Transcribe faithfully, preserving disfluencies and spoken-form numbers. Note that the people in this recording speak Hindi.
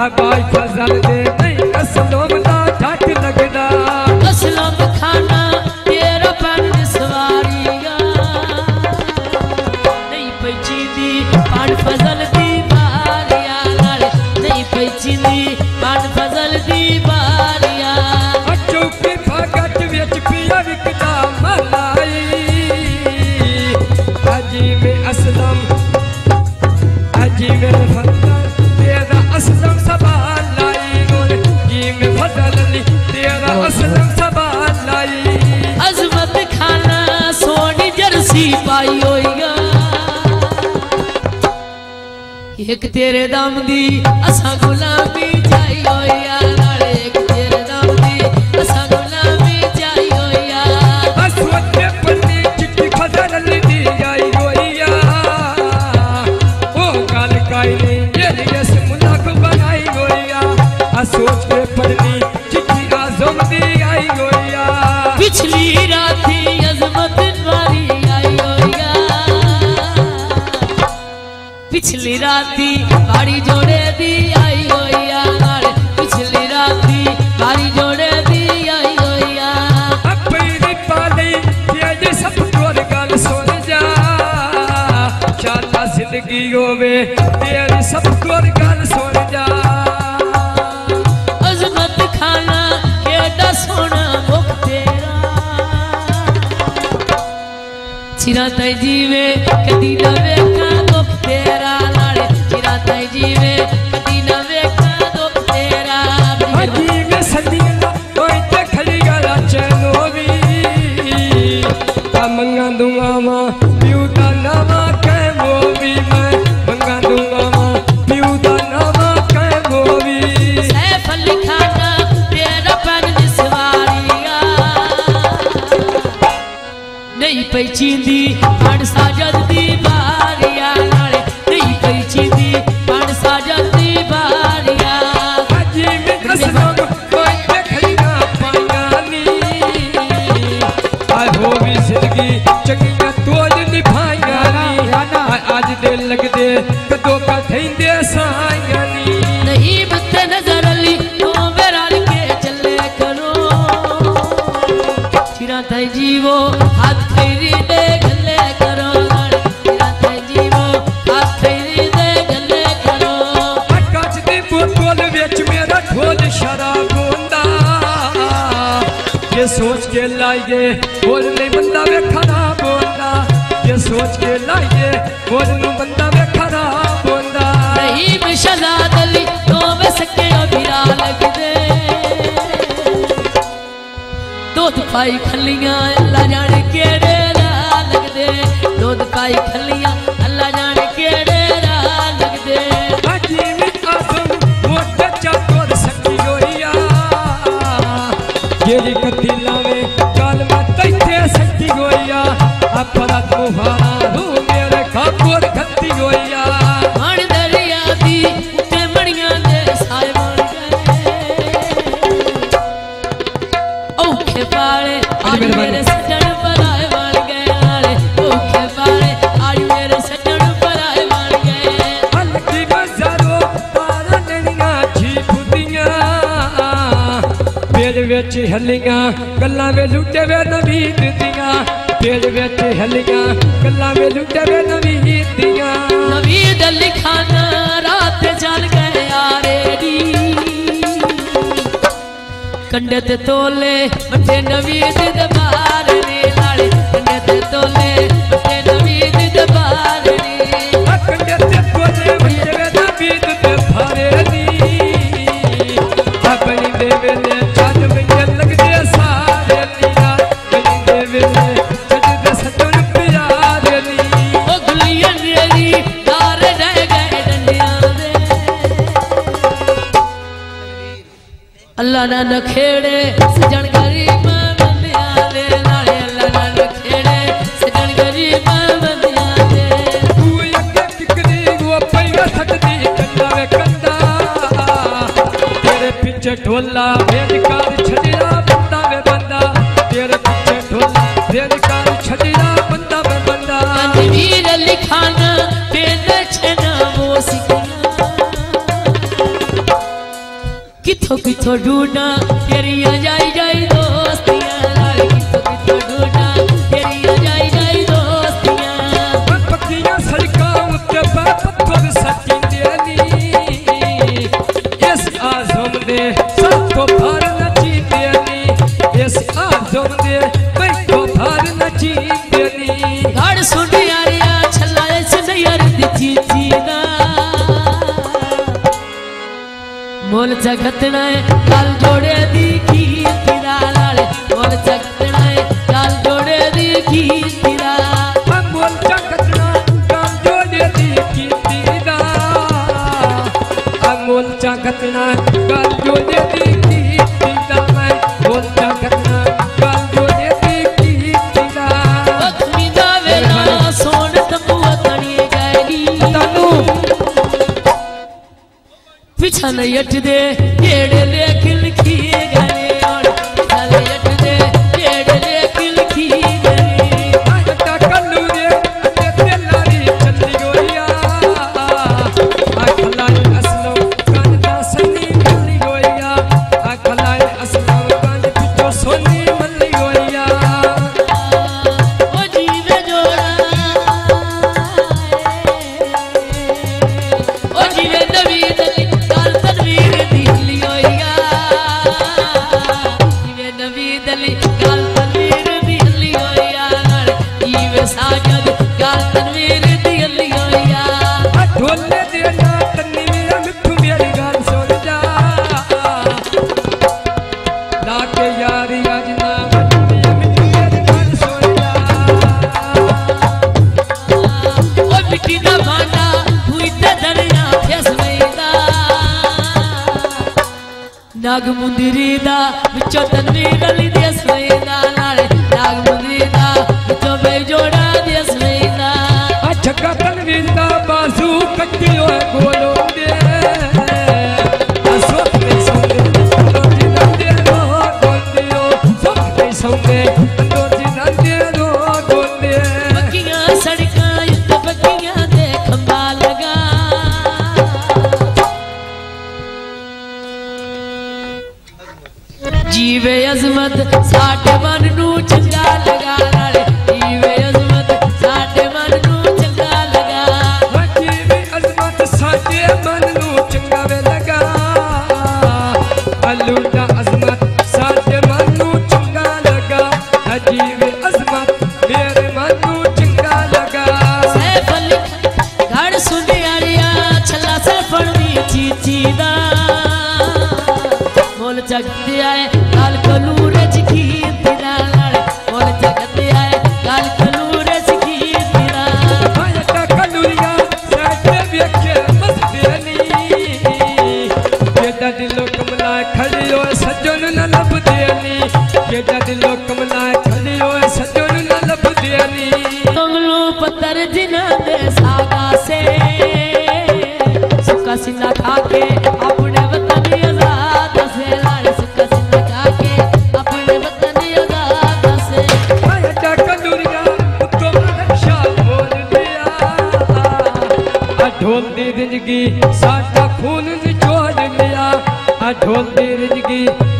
बाई फजल दे नहीं असलम दा ठट लगदा असलम खाना तेरा पैन सवारिया नहीं पहचींदी पान फजल दी बारिया नहीं पहचींदी पान फजल दी बारिया चौके भगत विच पिया विकदा मलाई अजी में असलम अजी में फजल तेरा असलम सवाल लाई गोल जी में फजल ली तेरा असलम सवाल लाई अजमत खाना सोनी जर्सी पाई होइया एक तेरे दम दी असा गुलामी जाई होइया नाले एक तेरे दम दी असा गुलामी जाई होइया असवते पन्नी चिट्ठी फजल दी जाई होइया ओ गल काई नहीं ये यस मुलाक बनाई होइया आ सोच के पन्नी चिट्ठी आजम दी आई होइया पिछली राती अजमत वाली आई होइया पिछली राती बाड़ी जोड़े दी आई होइया पिछली राती बाड़ी जोड़े दी आई होइया अपनी पाली ये सब तोर गल सुन जा शाला जिंदगी होवे तेरी सब तोर गल सुन जा अजमत खाना केड़ा सोना मुख तेरा चिरा तई जीवे कदी न वेखा दुख तेरा नाले चिरा तई जीवे कदी न वेखा दुख तेरा अजी में सदिया कोई ते खली गला चलो भी मंगा दूंगा मां पिऊ दा नामा कह वो भी मैं मंगा दूंगा मां पिऊ दा नामा कह वो भी सैफ अली खाना तेरा पैन सवारिया नहीं पहचींदी पान साजद दी बारिया नाले नहीं पहचींदी पान साजद दी बारिया अजी में असलम कोई ते खली ना पायानी आई हो भी जिंदगी चंगिया तोज निभायानी आज दे लगदे कदों का थैंदे सायानी नहीं बत्ते नजर अली तो मेरा के चले करो चिरा ताई जीवो हाथ फेरी दे गले करो चिरा ताई जीवो हाथ फेरी दे गले करो काच दी बोतल विच मेरा ढोल शराब होंदा ये सोच के लाइए बोल नहीं बंदा वे खराब होंदा ये सोच के लाइए बोल नहीं बंदा वे खराब होंदा नहीं मिशलाद अली तो मैं सके अभिरा लग दे दूध पाई खलियां अल्लाह जाने केड़े राह लग दे दूध पाई खलियां अल्लाह जाने केड़े राह लग दे अजी में आसम मोटे चातोर सकी होइया जेरी कती लावे काल में तैथे सकी होइया अपराध मुहारा रू मेरे खापुर खती होइया मन दरिया दी उते मणियां दे साए बन गए औखे पाले आज मेरे सजन पराए बन गए नाले औखे पाले आज मेरे सजन पराए बन गए हल्की बजारो पारा नैनियां झीपुदियां पेड़ विच हलियां गल्लां वे लुटे वे नवीद दियां पेड़ विच हलियां गल्लां वे लुटे वे नवीद दियां नवीद अली खाना रात जल गए यारेडी कंडे ते तोले बटे नवीद दबार ने नाले कंडे ते तोले बटे नवीद दबार ने कंडे ते तोले बटे नवीद दबार नी अपनी दे वेले चल विच लगदे सारे लिया अपनी दे वेले चल सतन प्यार नी ओ गुलियां मेरी दार रह गए डंडियां दे अल्लाह ना नखेड़े सजन गरीब बंदियां दे नाले अल्लाह ना नखेड़े सजन गरीब बंदियां दे तू अगे टिकदी वो पैया सकदी कंदा वे कंदा तेरे पीछे ढोला बेकार छड़िया बंदा वे बंदा तेरे पीछे ढोला बेकार छड़िया बंदा वे बंदा वीर अली खाना पे नचना वो सिखना किथों किथों ढूंढा तेरिया जाई जाई दोस्तियां लाल किथों किथों ढूंढा तेरिया जाई जाई दोस्तियां पक्कियां सड़कां उत्ते पत्थर सचिंदे नी इस आज़म दे सब तो भार नचींदे नी इस आज़म दे मैं तो भार नचींदे नी गड़ सुन यारिया छल्ला इस नयर दी चीची दा मोल जगतना है काल जोड़े दी की तेरा लाले मोल जगतना है काल जोड़े दी की तेरा मोल जगतना काल जोड़े दी की तेरा मोल जगतना काल जोड़े दी की तेरा मैं मोल जगतना काल जोड़े दी की तेरा वक्मी दा वेला सोन तंबुआ तणिए जाएगी तनु पिछा नहीं हट दे येड़े ले खिल खी गए और पिछा नहीं हट दे येड़े ले खिल खी गए आटा कल्लू रे ते लारी चली गोया आखलाई असलो कांदा सनी मल्ली गोया आखलाई असलो कांद पिचो सोनी मल्ली गोया ओ जीवे जोड़ा ओ जीवे नबी दली काल तनवीर दिली होया जीवे नबी दली काल तनवीर दिली होया जीवे साजद काल तनवीर दिली होया ढोले देना तन्नी मेरा मिठू मेरी गाल सुन जा लाके यारी आज ना मिठू मेरी गाल सुन जा ओ मिट्टी दा भांडा हुई ते दरिया फेस वेदा नाग मुंदरी दा विचो तनवीर अली देस वेदा नाले नाग मुंदरी दा विचो बे जोड़ा देस वेदा छक्का तनवीर दा बाजू कट्टियो गोलो दे सोख नहीं सौंदे अंदोजी नंदे रो गोंदियो सोख नहीं सौंदे अंदोजी नंदे रो गोंदे बकियां सड़कां युद्ध बकियां दे खंबा लगा जीवे अजमत साडे मन नू चंगा लगा नाले जीवे अजमत साडे मन नू चंगा लगा जीवे अजमत साडे मन नू चंगा वे लगा अल्लू दा अजमत साडे मन नू चंगा लगा जीवे अजमत मेरे मन नू चंगा लगा सैफ अली गढ़ सुन यारिया छल्ला से फड़नी चीची दा मोल जगते आए काल कलूरे चिकी तेरा लाल मोल जगते आए काल कलूरे चिकी तेरा आयता कलूरिया साडे वेखे मस्ते नी केदा दिलो कमला खड़ियो सजन न लब देनी केदा दिलो कमला खड़ियो सजन न लब देनी कंगलू पत्थर जिना दे सागा से सुखा सिला खा के अपने वतन आजाद से लाल सुखा सिला खा के अपने वतन आजाद से आयता कलूरिया तो रक्षा बोल दिया आ ढोल दी जिंदगी साडा खून निचोड़ लिया आ ढोल दी जिंदगी